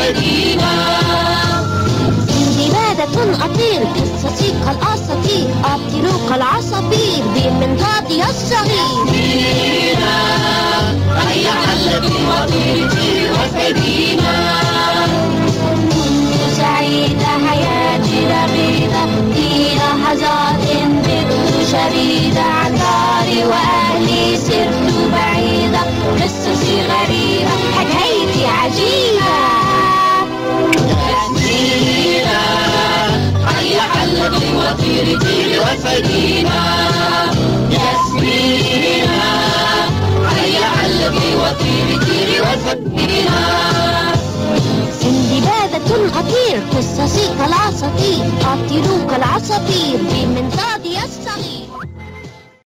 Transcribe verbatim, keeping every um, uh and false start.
وفدينا. سندبادة أطير قصتي كالأساطير أطير كالعصافير بمنطادي الصغير. يسمينا هيا حلقي وطيري طيري وفدينا. كنت سعيدة حياتي رغيدة في لحظات بت شريدة عن داري وأهلي سرت بعيدة. قصتي غريبة حكايتي عجيبة. يسمينا هيا حلقي وطيري طيري وفدينا. يسمينا هيا حلقي وطيري طيري وفدينا. سندبادة أطير قصصي كالأساطير أطير كالعصافير بمنطادي الصغير.